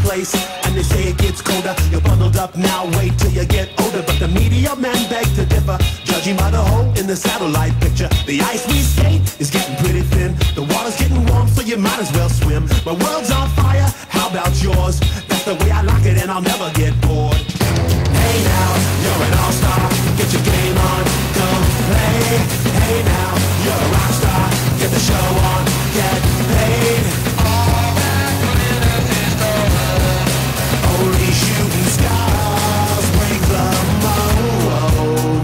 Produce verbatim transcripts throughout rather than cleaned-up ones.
place. And they say it gets colder. You're bundled up now, wait till you get older. But the media men beg to differ, judging by the hole in the satellite picture. The ice we skate is getting pretty thin. The water's getting warm, so you might as well swim. My world's on fire, how about yours? That's the way I like it, and I'll never get bored. Hey now, you're an all-star. Get your game on, come play. Hey now, you're a rock star. Get the show on, get paid. All that glitters is gold. Only shooting stars break the mold.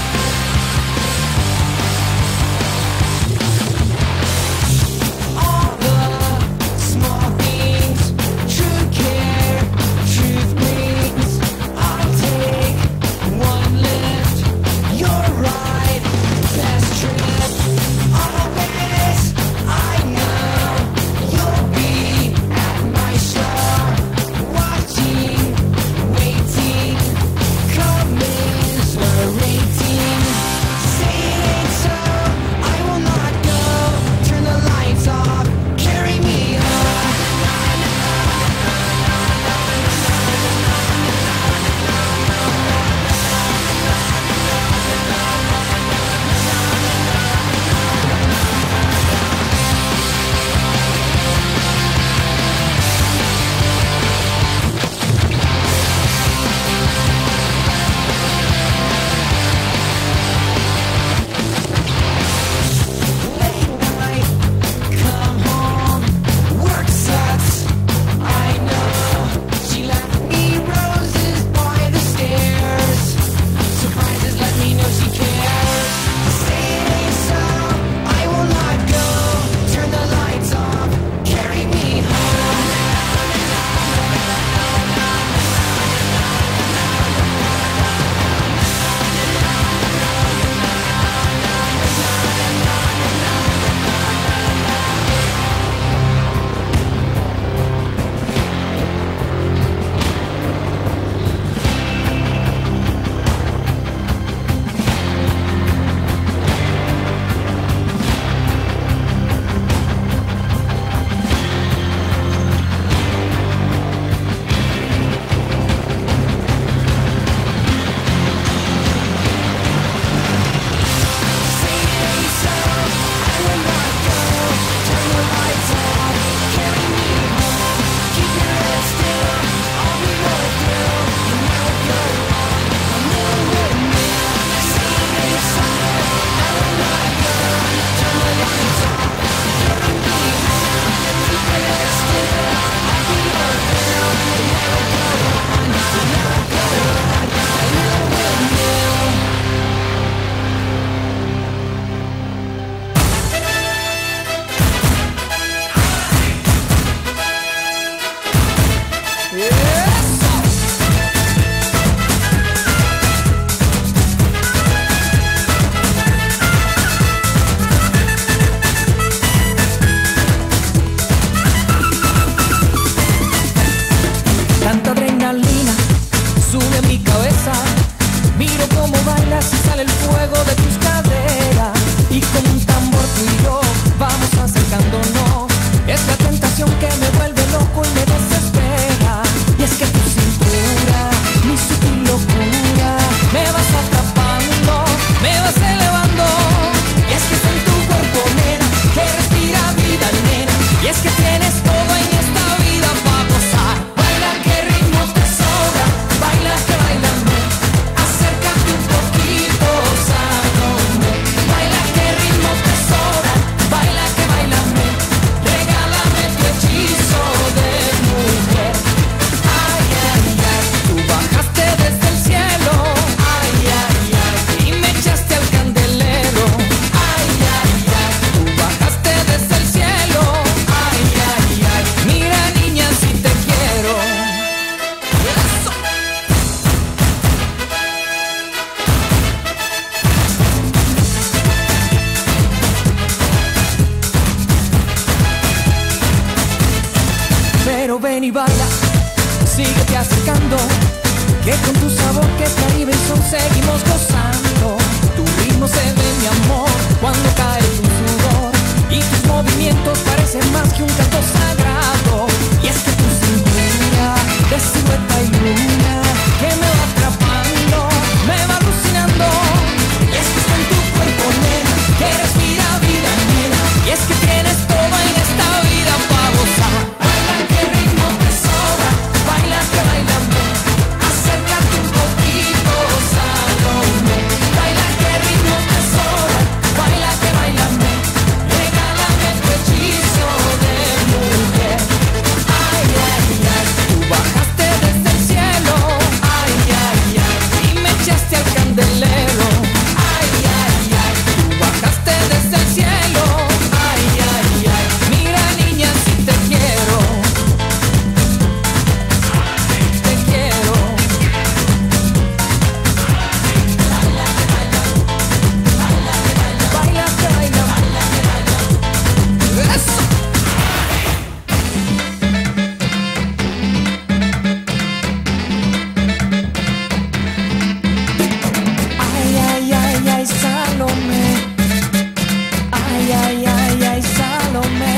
All ven y baila, síguete acercando, que con tu sabor que es Caribe y son seguimos gozando. Tu ritmo se ve, mi amor, cuando cae tu sudor, y tus movimientos parecen más que un canto sagrado. Y es que tu cintura de silueta y luna que me va atrapando, me va alucinando. Y es que está en tu cuerpo, nena, que respira vida, nena. Y es que tienes todo en esta vida para gozar. Baila que ritmo te sobra, baila que bailame, acércate un poquito, Salomé. Baila que ritmo te sobra, baila que bailame, regálame tu hechizo de mujer. Ay, ay, ay, tú bajaste desde el cielo, ay, ay, ay, y me echaste al candelero. Ay, ay, ay, tú bajaste desde el cielo, ay, ay, ay, mira niña si te quiero, te quiero. Baila que baila, baila que baila, baila que baila, baila que baila. Eso. Ay, ay, ay, ay, Salomé. Ay, ay, ay, ay, Salomé.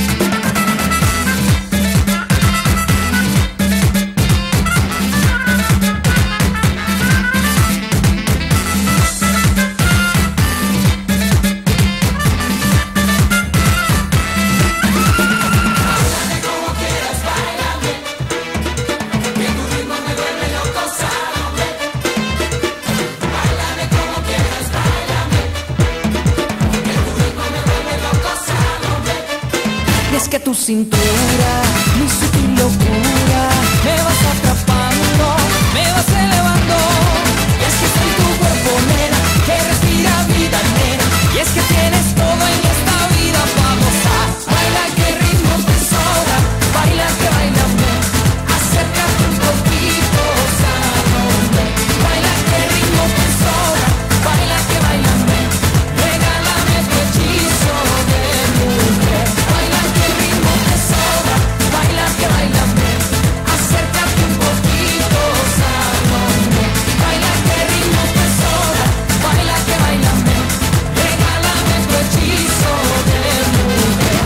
Y es que tu cintura, mi sutil locura, me vas atrapando, me vas elevando. Y es que soy tu cuerpo, nena, que respira vida, nena. Y es que tienes todo en esta vida para gozar. Baila que ritmo te sobra, baila que bailame, acércate un poquito, Salomé. Baila que ritmo te sobra, baila que bailame, regálame tu hechizo de mujer. Baila que ritmo te sobra, baila que bailame, acércate un poquito, Salomé. Baila que ritmo te sobra, baila que bailame, regálame tu hechizo de mujer.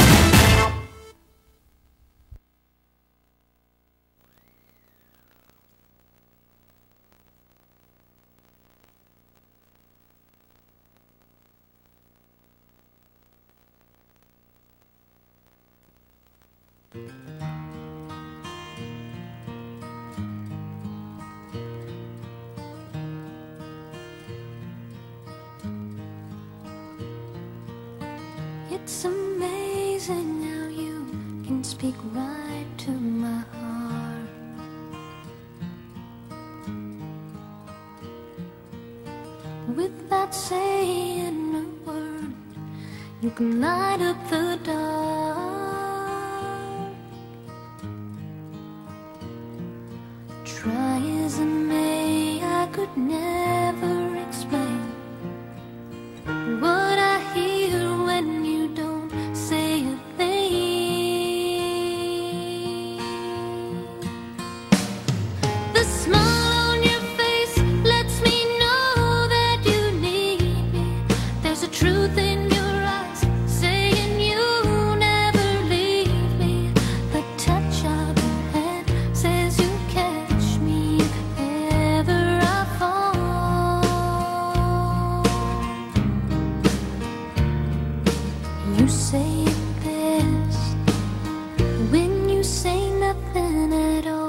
It's amazing how you can speak right to my heart. Without saying a word, you can light up the dark. Try as I may, I could never explain what I hear when you don't say a thing. The smile on your face lets me know that you need me. There's a truth in your eyes saying you'll never leave me. The touch of your hand says you'll catch me if ever I fall. You say it best when you say nothing at all.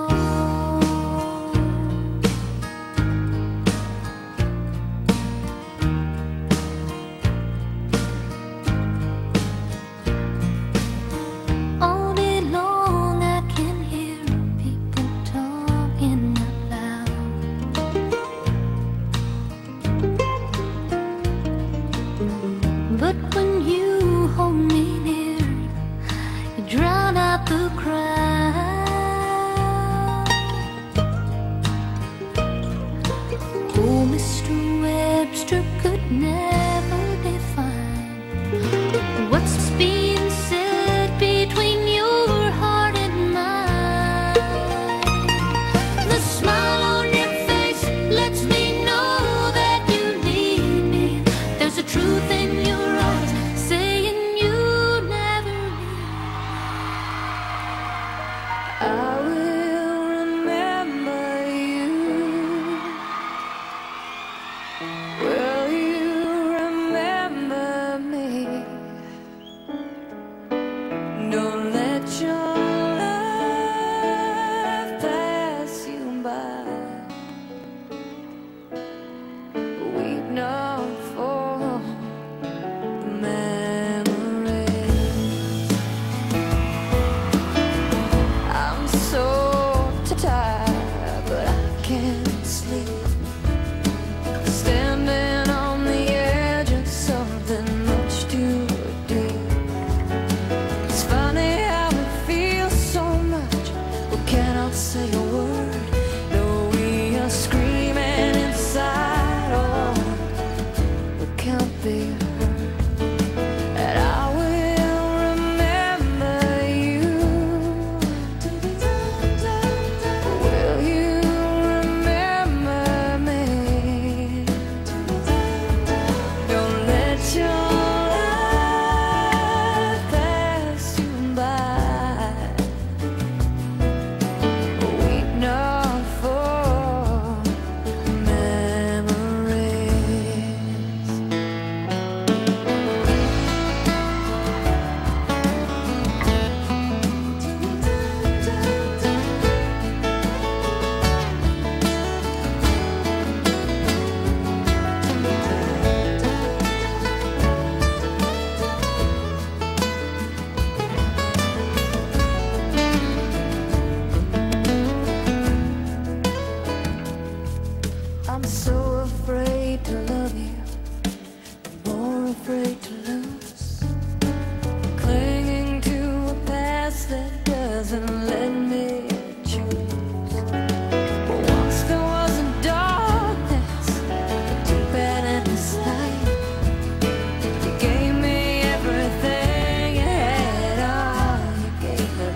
All day long I can hear people talking out loud. But when you hold me near, you drown out the crowd. Oh, Mister Webster could never define what's being said between your heart and mine.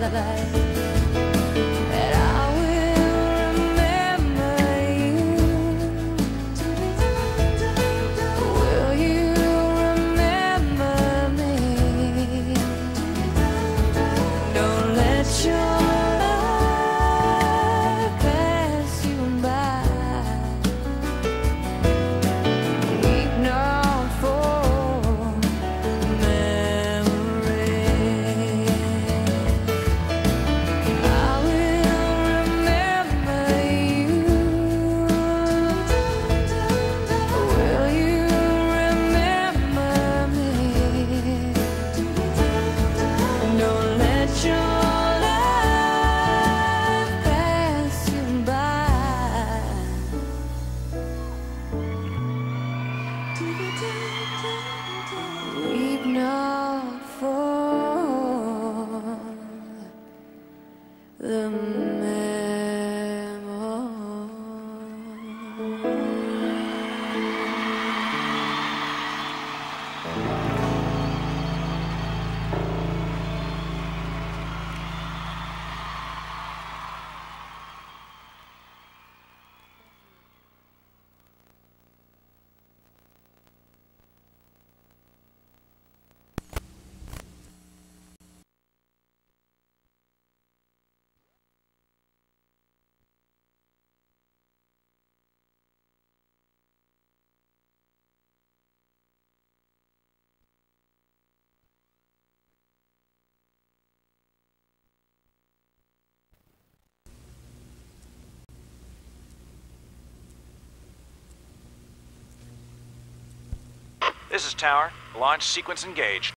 that I will remember you. Will you remember me? Don't let your love pass you by. Weep not for memory. I will remember you. Will you remember me? Don't let your love pass you by. Weep not for the This is Tower. Launch sequence engaged.